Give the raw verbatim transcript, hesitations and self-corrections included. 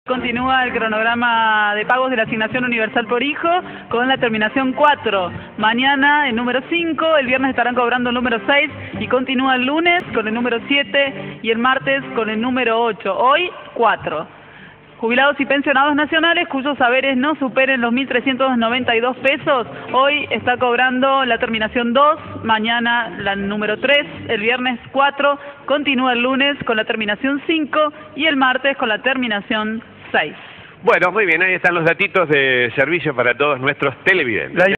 Continúa el cronograma de pagos de la asignación universal por hijo con la terminación cuatro. Mañana el número cinco, el viernes estarán cobrando el número seis y continúa el lunes con el número siete y el martes con el número ocho. Hoy cuatro. Jubilados y pensionados nacionales cuyos saberes no superen los mil trescientos noventa y dos pesos, hoy está cobrando la terminación dos, mañana la número tres, el viernes cuatro, continúa el lunes con la terminación cinco y el martes con la terminación seis. Bueno, muy bien, ahí están los datitos de servicio para todos nuestros televidentes.